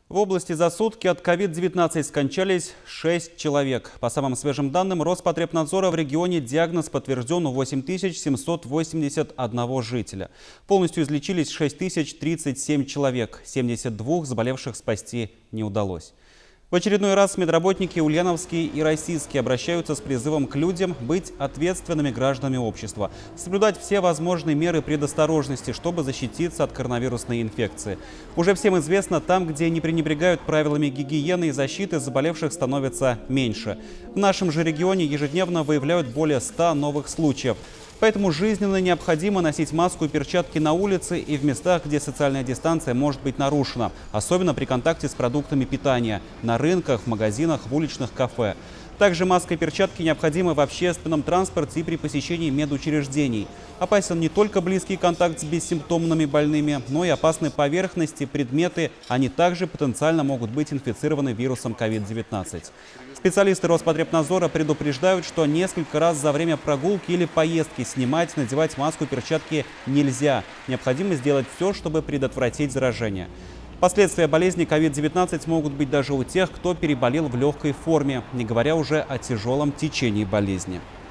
В области за сутки от COVID-19 скончались 6 человек. По самым свежим данным Роспотребнадзора, в регионе диагноз подтвержден у 8781 жителя. Полностью излечились 6037 человек. 72 заболевших спасти не удалось. В очередной раз медработники ульяновские и российские обращаются с призывом к людям быть ответственными гражданами общества, соблюдать все возможные меры предосторожности, чтобы защититься от коронавирусной инфекции. Уже всем известно, там, где не пренебрегают правилами гигиены и защиты, заболевших становится меньше. В нашем же регионе ежедневно выявляют более 100 новых случаев. Поэтому жизненно необходимо носить маску и перчатки на улице и в местах, где социальная дистанция может быть нарушена, особенно при контакте с продуктами питания, на рынках, в магазинах, в уличных кафе. Также маска и перчатки необходимы в общественном транспорте и при посещении медучреждений. Опасен не только близкий контакт с бессимптомными больными, но и опасные поверхности, предметы. Они также потенциально могут быть инфицированы вирусом COVID-19. Специалисты Роспотребнадзора предупреждают, что несколько раз за время прогулки или поездки снимать, надевать маску и перчатки нельзя. Необходимо сделать все, чтобы предотвратить заражение. Последствия болезни COVID-19 могут быть даже у тех, кто переболел в легкой форме, не говоря уже о тяжелом течении болезни.